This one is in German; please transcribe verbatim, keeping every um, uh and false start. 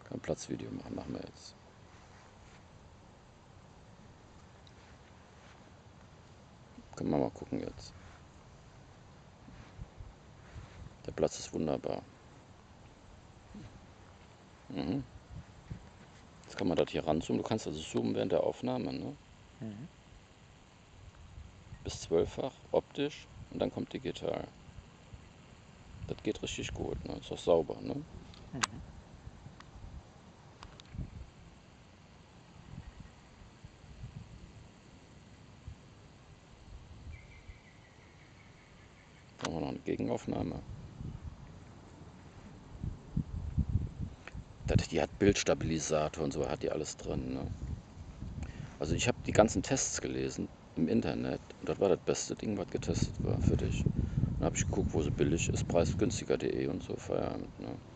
Kann ein Platzvideo machen, machen wir jetzt. Können wir mal gucken jetzt. Der Platz ist wunderbar. Mhm. Jetzt kann man das hier ranzoomen. Du kannst also zoomen während der Aufnahme, ne? Mhm. Bis zwölffach, optisch und dann kommt digital. Das geht richtig gut, ne? Ist auch sauber, ne? Mhm. Dann haben wir noch eine Gegenaufnahme. Das, die hat Bildstabilisator und so, hat die alles drin, ne? Also ich habe die ganzen Tests gelesen im Internet und das war das beste Ding, was getestet war für dich. Dann habe ich geguckt, wo sie billig ist, preisgünstiger punkt de und so, Feierabend, ne?